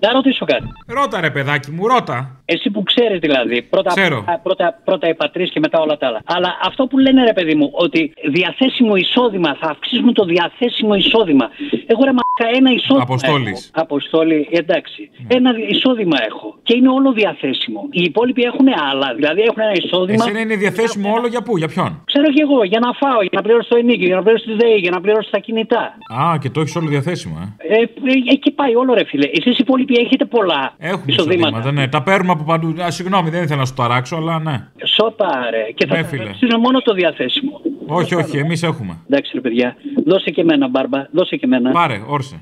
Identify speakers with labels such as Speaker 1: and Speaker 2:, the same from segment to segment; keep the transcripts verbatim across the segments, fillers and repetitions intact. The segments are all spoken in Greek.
Speaker 1: Να ρωτήσω κάτι.
Speaker 2: Ρώτα ρε παιδάκι μου, ρώτα.
Speaker 1: Εσύ που ξέρεις δηλαδή, πρώτα,
Speaker 2: Ξέρω.
Speaker 1: πρώτα, πρώτα οι πατρίες και μετά όλα τα άλλα. Αλλά αυτό που λένε ρε παιδί μου, ότι διαθέσιμο εισόδημα, θα αυξήσουμε το διαθέσιμο εισόδημα. Εγώ ρε μαλάκα ένα εισόδημα.
Speaker 2: Αποστόλης.
Speaker 1: Έχω. Αποστόλη, εντάξει. Mm. Ένα εισόδημα έχω. Και είναι όλο διαθέσιμο. Οι υπόλοιποι έχουν άλλα. Δηλαδή έχουν ένα εισόδημα.
Speaker 2: Εσένα είναι διαθέσιμο όλο για πού, για ποιον?
Speaker 1: Ξέρω κι εγώ, για να φάω, για να πληρώσω το ενίκιο, για να πληρώσω τη ΔΕΗ, για να πληρώσω τα κινητά.
Speaker 2: Α, και το έχεις όλο διαθέσιμο, ε.
Speaker 1: ε, ε εκεί πάει όλο ρε φίλε. Εσείς οι υπόλοιποι έχετε πολλά.
Speaker 2: Έχουμε εισοδήματα, ναι. Τα παίρνουμε από παντού. Α, συγγνώμη, δεν ήθελα να σου ταράξω, αλλά ναι.
Speaker 1: Σώπα ρε. Και θα είναι μόνο το διαθέσιμο.
Speaker 2: Όχι, όχι, εμείς έχουμε.
Speaker 1: Εντάξει ρε παιδιά. Δώσε και εμένα, Μπάρμπα. Δώσε και εμένα.
Speaker 2: Πάρε, όρσε.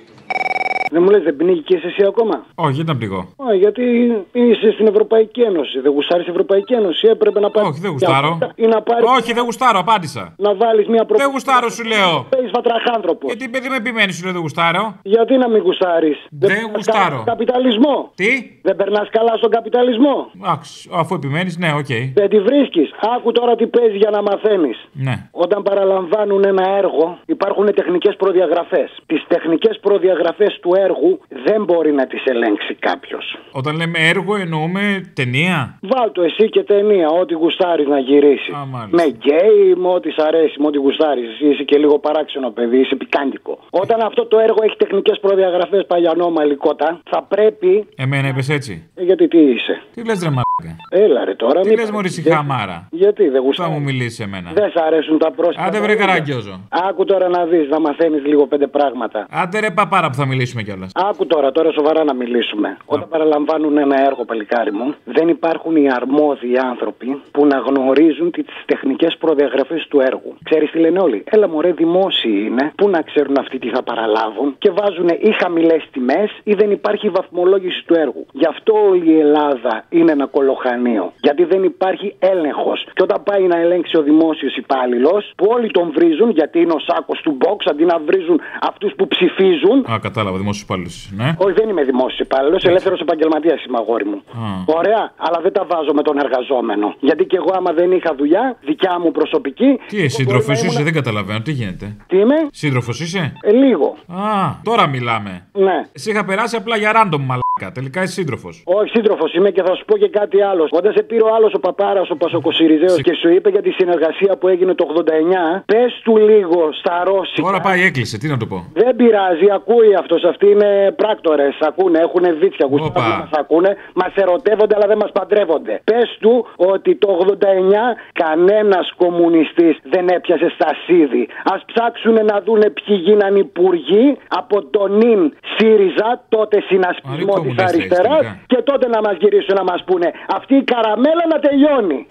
Speaker 3: Δεν μου λες, δεν πνίγηκες εσύ ακόμα?
Speaker 2: Όχι, γιατί να πνιγώ.
Speaker 3: Όχι, γιατί είσαι στην Ευρωπαϊκή Ένωση. Δεν γουστάρεις Ευρωπαϊκή Ένωση, έπρεπε να πάρεις.
Speaker 2: Όχι, δεν γουστάρω.
Speaker 3: Ή να πάρεις...
Speaker 2: Όχι, δεν γουστάρω, απάντησα.
Speaker 3: Να βάλεις μια προ...
Speaker 2: Δεν γουστάρω, σου λέω.
Speaker 3: Παίζεις βατραχάνθρωπος.
Speaker 2: Γιατί παιδί με επιμένει, σου λέω δεν γουστάρω.
Speaker 3: Γιατί να μην γουστάρεις?
Speaker 2: Δεν, δεν γουστάρω.
Speaker 3: Καπιταλισμό.
Speaker 2: Τι?
Speaker 3: Δεν περνάς καλά στον καπιταλισμό.
Speaker 2: Άξ, αφού επιμένεις, ναι, οκ. Okay.
Speaker 3: Δεν τη βρίσκεις. Άκου τώρα τι παίζει για να μαθαίνεις.
Speaker 2: Ναι.
Speaker 3: Όταν παραλαμβάνουν ένα έργο, υπάρχουν τεχνικές προδιαγραφές. Τις τεχνικές προδιαγραφές του έργου δεν μπορεί να τις ελέγξει κάποιος.
Speaker 2: Όταν λέμε έργο, εννοούμε ταινία.
Speaker 3: Βάλ' το εσύ και ταινία, ό,τι γουστάρεις να γυρίσεις.
Speaker 2: Α,
Speaker 3: με γκέι, με ό,τι σ' αρέσει, με ό,τι γουστάρεις. Εσύ είσαι και λίγο παράξενο παιδί, είσαι πικάντικο. Όταν αυτό το έργο έχει τεχνικές προδιαγραφές, παλιανό μαλικότα, θα πρέπει.
Speaker 2: Εμένα είπες έτσι.
Speaker 3: Ε, γιατί τι είσαι?
Speaker 2: Τι λες ρε μαλάκα?
Speaker 3: Έλα ρε τώρα.
Speaker 2: Τι λες μωρή χαμάρα?
Speaker 3: Γιατί δεν γουστάρεις?
Speaker 2: Θα μου μιλήσει εμένα.
Speaker 3: Δεν σ' αρέσουν τα πρόσωπα.
Speaker 2: Άντε βρε καραγκιόζο.
Speaker 3: Άκου τώρα να δεις, να μαθαίνεις λίγο πέντε πράγματα.
Speaker 2: Άντε ρε παπάρα που θα μιλήσουμε κιόλας.
Speaker 3: Άκου τώρα, τώρα σοβαρά να μιλήσουμε. Α. Όταν παραλαμβάνουν ένα έργο, παλικάρι μου, δεν υπάρχουν οι αρμόδιοι άνθρωποι που να γνωρίζουν τις τεχνικές προδιαγραφές του έργου. Ξέρεις τι λένε όλοι? Έλα μωρέ, δημόσιοι είναι. Πού να ξέρουν αυτοί τι θα παραλάβουν? Και βάζουν ή χαμηλές τιμές ή δεν υπάρχει βαθμολόγηση του έργου. Γι' αυτό όλη η Ελλάδα είναι ένα κολοχανίο. Γιατί δεν υπάρχει έλεγχος. Και όταν πάει να ελέγξει ο δημόσιος υπάλληλος, που όλοι τον βρίζουν γιατί είναι ο σάκος του box, αντί να βρίζουν αυτούς που ψηφίζουν.
Speaker 2: Α, κατάλαβα, δημόσιος υπάλληλος. Ναι.
Speaker 3: Όχι, δεν είμαι δημόσιος υπάλληλος, ελεύθερος επαγγελματίας είμαι, αγόρι μου. Α. Ωραία, αλλά δεν τα βάζω με τον εργαζόμενο. Γιατί και εγώ, άμα δεν είχα δουλειά, δικιά μου προσωπική.
Speaker 2: Τι είσαι, σύντροφος είσαι, ήμουν... δεν καταλαβαίνω, τι γίνεται.
Speaker 3: Τι είμαι?
Speaker 2: Σύντροφος είσαι?
Speaker 3: Ε, λίγο.
Speaker 2: Α, τώρα μιλάμε.
Speaker 3: Ναι.
Speaker 2: Εσύ είχα περάσει απλά για random μαλάκα. Τελικά είσαι σύντροφος.
Speaker 3: Όχι, σύντροφος είμαι και θα σου πω και κάτι άλλο. Όταν σε πήρε ο άλλος ο παπάρας, ο Πασοκοσυριζέος, Συ... και σου είπε για τη συνεργασία που έγινε το ογδόντα εννιά, πες του λίγο στα ρώσικα.
Speaker 2: Τώρα πάει, έκλεισε, τι να του πω.
Speaker 3: Δεν πειράζει, ακούει αυτός. Αυτοί είναι πράκτορες. Ακούνε, έχουν βίτσια. Γουστάρουν να μας ακούνε. Μας ερωτεύονται, αλλά δεν μας παντρεύονται. Πες του ότι το ογδόντα εννιά κανένας κομμουνιστής δεν έπιασε στασίδι. Ας ψάξουνε να δούνε ποιοι γίναν υπουργοί από τον νυν ΣΥΡΙΖΑ, τότε συνασπισμό της αριστεράς, και τότε να μας γυρίσουν να μας πούνε αυτή η καραμέλα να τελειώνει.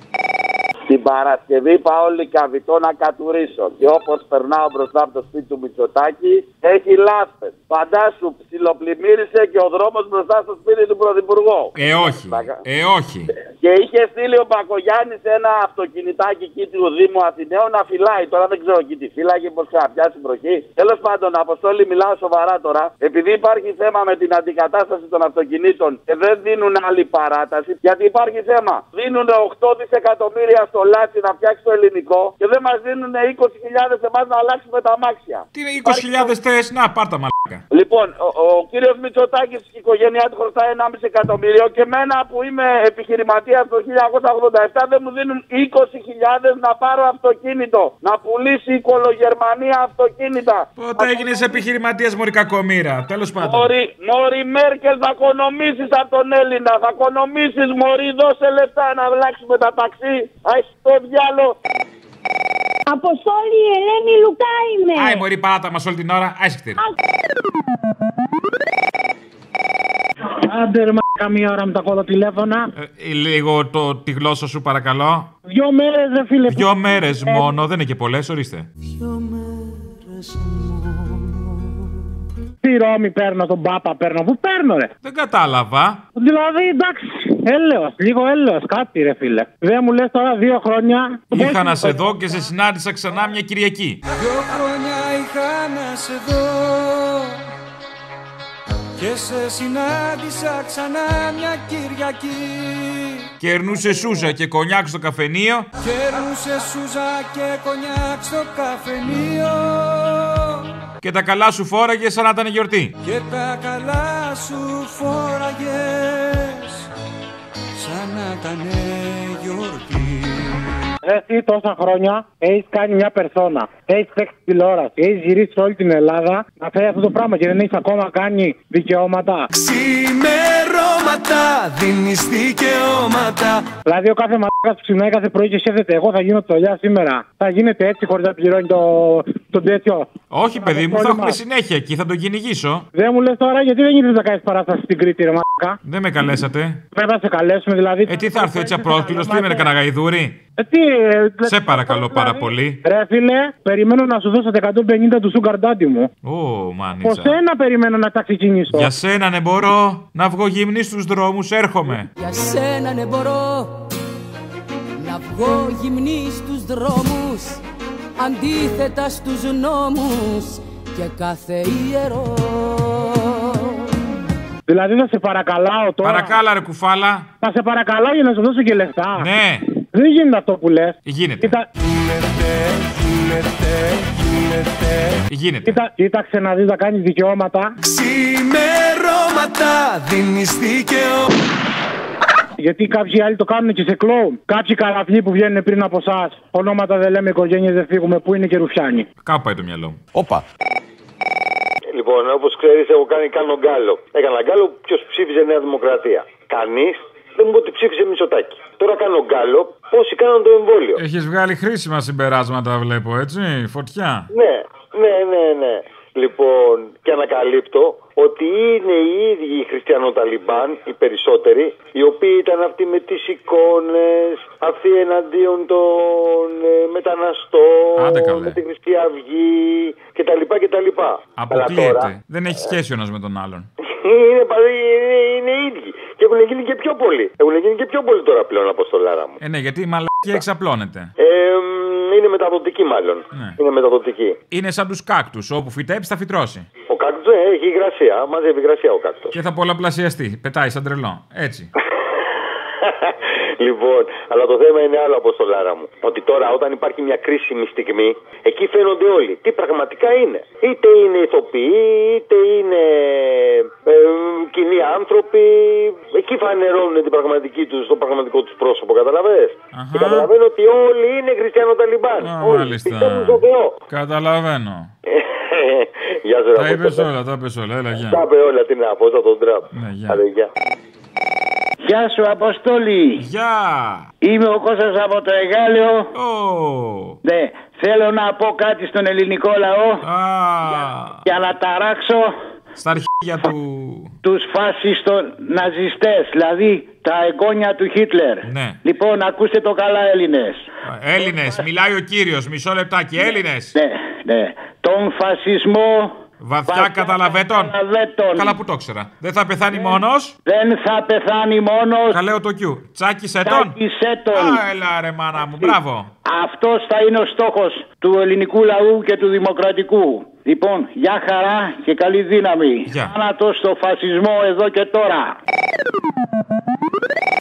Speaker 4: Την Παρασκευή πάω Λυκαβητό να κατουρίσω. Και όπως περνάω μπροστά από το σπίτι του Μητσοτάκη, έχει λάσπες. Φαντάσου, ψιλοπλημμύρισε και ο δρόμος μπροστά στο σπίτι του Πρωθυπουργού.
Speaker 2: Ε, όχι. Ε, όχι.
Speaker 4: Και είχε στείλει ο Μπακογιάννης ένα αυτοκινητάκι εκεί του Δήμου Αθηναίων να φυλάει. Τώρα δεν ξέρω εκεί τι φύλαγε, πως ξαναπιάσει βροχή. Τέλος πάντων, Αποστόλη, μιλάω σοβαρά τώρα. Επειδή υπάρχει θέμα με την αντικατάσταση των αυτοκινήτων και δεν δίνουν άλλη παράταση, γιατί υπάρχει θέμα. Δίνουν οκτώ δισεκατομμύρια στο Λάτσι να φτιάξει το ελληνικό και δεν μας δίνουν είκοσι χιλιάδες εμάς να αλλάξουμε τα αμάξια.
Speaker 2: Τι είναι είκοσι χιλιάδες θες, να πάρτα μαλάκα.
Speaker 4: Λοιπόν, ο, ο κύριος Μητσοτάκης και η οικογένειά του χρωστάει ενάμιση εκατομμύριο και εμένα που είμαι επιχειρηματίας το χίλια εννιακόσια ογδόντα επτά δεν μου δίνουν είκοσι χιλιάδες να πάρω αυτοκίνητο. Να πουλήσει η Κολογερμανία αυτοκίνητα.
Speaker 2: Πότε έγινες επιχειρηματίας, μωρή κακομοίρα, τέλος πάντων.
Speaker 4: Μωρή, μωρή Μέρκελ, θα οικονομήσεις από τον Έλληνα, θα οικονομήσεις, μωρή, δώσε λεφτά να αλλάξουμε τα ταξί. Αχ, το διάλο.
Speaker 5: Αποστόλη, Ελένη Λουκά είμαι.
Speaker 2: Άι μωρή, παράτα μας όλη την ώρα, άισχτη.
Speaker 6: Άντε ρε μ***α, μία ώρα με τα κολοτηλέφωνα.
Speaker 2: Ε, λίγο το, τη γλώσσα σου παρακαλώ.
Speaker 6: Δυο μέρες ρε φίλε.
Speaker 2: Δυο μέρες ε... μόνο, δεν είναι και πολλές, ορίστε.
Speaker 6: Δυο μέρες μόνο. Τι Ρώμη παίρνω, τον Πάπα παίρνω, πού παίρνω ρε.
Speaker 2: Δεν κατάλαβα.
Speaker 6: Δηλαδή εντάξει, έλεος, λίγο έλεος, κάτι ρε φίλε. Δεν μου λες τώρα δύο χρόνια.
Speaker 2: Είχα να σε δω και σε συνάντησα ξανά μια Κυριακή.
Speaker 7: Δύο χρόνια είχα να σε δω και σε συνάντησα ξανά μια Κυριακή.
Speaker 2: Κερνούσε σούζα και κονιάκ στο καφενείο.
Speaker 7: Κερνούσε σούζα και κονιάκ στο καφενείο.
Speaker 2: Και τα καλά σου φόραγε σαν να ήταν γιορτή.
Speaker 7: Και τα καλά σου φόραγες σαν να ήταν γιορτή.
Speaker 6: Εσύ τόσα χρόνια έχεις κάνει μια περσόνα, έχεις παίξει τηλεόραση, έχεις γυρίσει όλη την Ελλάδα να φέρει αυτό το πράγμα και δεν έχεις ακόμα κάνει δικαιώματα.
Speaker 7: Ξημερώματα δίνεις δικαιώματα.
Speaker 6: Δηλαδή ο κάθε μαλάκας που ξυπνάει κάθε πρωί και σκέφτεται εγώ θα γίνω τσολιά σήμερα. Θα γίνεται έτσι χωρίς να πληρώνει το, το τέτοιο.
Speaker 2: Όχι παιδί μου, θα έχουμε συνέχεια εκεί, θα τον κυνηγήσω.
Speaker 6: Δεν μου λες τώρα γιατί δεν γίνεται να κάνεις παράσταση στην Κρήτη ρε μαλάκα.
Speaker 2: Δεν με καλέσατε.
Speaker 6: Πρέπει να σε καλέσουμε δηλαδή.
Speaker 2: Ε τι θα έρθω έτσι απρόσκληρος, τι είμαι κανένα γαϊδούρι.
Speaker 6: Ε, τι, ε,
Speaker 2: σε παρακαλώ
Speaker 6: δηλαδή,
Speaker 2: πάρα πολύ.
Speaker 6: Ρε φίλε, περιμένω να σου δώσω τα εκατόν πενήντα του Sugar Daddy μου.
Speaker 2: Ω, μάνιτσα.
Speaker 6: Από σένα περιμένω να τα ξεκινήσω.
Speaker 2: Για σένα ναι μπορώ να βγω γυμνή στους δρόμους, έρχομαι.
Speaker 8: Για σένα ναι μπορώ να βγω γυμνή στους δρόμους, αντίθετα στους νόμους και κάθε ιερό.
Speaker 6: Δηλαδή θα σε παρακαλάω τώρα.
Speaker 2: Παρακάλα ρε κουφάλα.
Speaker 6: Θα σε παρακαλάω για να σου δώσω και λεφτά.
Speaker 2: Ναι.
Speaker 6: Δεν γίνεται αυτό που λες.
Speaker 2: Γίνεται.
Speaker 6: Κοίτα...
Speaker 7: Γίνεται, γίνεται.
Speaker 2: Γίνεται.
Speaker 6: Κοίτα, κοίταξε να δεις να κάνεις δικαιώματα.
Speaker 7: Ξημερώματα δίνεις δικαιώματα.
Speaker 6: Γιατί κάποιοι άλλοι το κάνουν και σε κλόουν. Κάποιοι καραφλοί που βγαίνουν πριν από εσάς. Ονόματα δεν λέμε, οικογένειες δεν φύγουμε. Πού είναι και ρουφιάνοι.
Speaker 2: Κάπου πάει το μυαλό μου.
Speaker 9: Όπα.
Speaker 10: Λοιπόν, όπως ξέρεις, έχω κάνει κάνω γκάλο. Έκανα γκάλο, ποιος ψήφιζε Νέα Δημοκρατία. Κανείς δεν μου είπε ότι ψήφιζε Μητσοτάκη. Τώρα κάνω γκάλο, πόσοι κάναν το εμβόλιο.
Speaker 2: Έχεις βγάλει χρήσιμα συμπεράσματα, βλέπω, έτσι. Φωτιά.
Speaker 10: Ναι, ναι, ναι, ναι. Λοιπόν, και ανακαλύπτω ότι είναι οι ίδιοι οι χριστιανοταλιμπάν, οι περισσότεροι, οι οποίοι ήταν αυτοί με τις εικόνες, αυτοί εναντίον των ε, μεταναστών, με τη Χρυσή Αυγή κτλ. κτλ.
Speaker 2: Αποκλείεται. Δεν έχει σχέση ο ένας με τον άλλον.
Speaker 10: είναι, είναι, είναι οι ίδιοι. Και έχουν γίνει και πιο πολλοί. Έχουν γίνει και πιο πολλοί τώρα πλέον, αποστολάρα μου.
Speaker 2: Ε, ναι, γιατί η μαλακία εξαπλώνεται.
Speaker 10: Ε, είναι μεταδοτική μάλλον.
Speaker 2: Ναι.
Speaker 10: Είναι μεταδοτική.
Speaker 2: Είναι σαν τους κάκτους, όπου φυτέψει θα φυτρώσει.
Speaker 10: Ο κάκτος ε, έχει υγρασία, μαζεύει υγρασία ο κάκτος.
Speaker 2: Και θα πολλαπλασιαστεί, πετάει σαν τρελό, έτσι.
Speaker 10: Λοιπόν, αλλά το θέμα είναι άλλο, αποστολάρα μου. Ότι τώρα όταν υπάρχει μια κρίσιμη στιγμή, εκεί φαίνονται όλοι. Τι πραγματικά είναι. Είτε είναι ηθοποιοί, είτε είναι ε, κοινοί άνθρωποι. Εκεί φανερώνουν την πραγματική τους, το πραγματικό τους πρόσωπο, καταλαβες. Και καταλαβαίνω ότι όλοι είναι χριστιανοταλιμπάν. Όλοι πιστεύουν στον Θεό.
Speaker 2: Καταλαβαίνω.
Speaker 10: Γεια σου,
Speaker 2: τα είπες όλα, τα είπες όλα, έλα, γεια.
Speaker 10: Τα είπε όλα, τι να πω, θα τον τραπ.
Speaker 2: Ναι, γεια.
Speaker 10: Άρα, γεια.
Speaker 11: Γεια σου, Αποστόλη.
Speaker 2: Γεια.
Speaker 11: Είμαι ο Κώστας από το Εγάλεο.
Speaker 2: Oh.
Speaker 11: Ναι, θέλω να πω κάτι στον ελληνικό λαό.
Speaker 2: Ah.
Speaker 11: Για, για να ταράξω
Speaker 2: στα αρχίδια του...
Speaker 11: τους φασιστο-ναζιστές, δηλαδή τα εγγόνια του Χίτλερ.
Speaker 2: Ναι.
Speaker 11: Λοιπόν, ακούστε το καλά, Έλληνες.
Speaker 2: Έλληνες, μιλάει ο κύριος, μισό λεπτάκι, Έλληνες.
Speaker 11: Ναι, ναι. Τον φασισμό...
Speaker 2: Βαθιά καταλαβέτων. Καλά που το ήξερα. Δεν θα πεθάνει
Speaker 11: ναι.
Speaker 2: μόνος.
Speaker 11: Δεν θα πεθάνει μόνος.
Speaker 2: Καλέω το Q. Τσάκισε τον.
Speaker 11: Τσάκισε τον.
Speaker 2: Α, έλα ρε μάνα μου, μπράβο.
Speaker 11: Αυτός θα είναι ο στόχος του ελληνικού λαού και του δημοκρατικού. Λοιπόν, γεια χαρά και καλή δύναμη.
Speaker 2: Γεια.
Speaker 11: Θάνατος στο φασισμό εδώ και τώρα.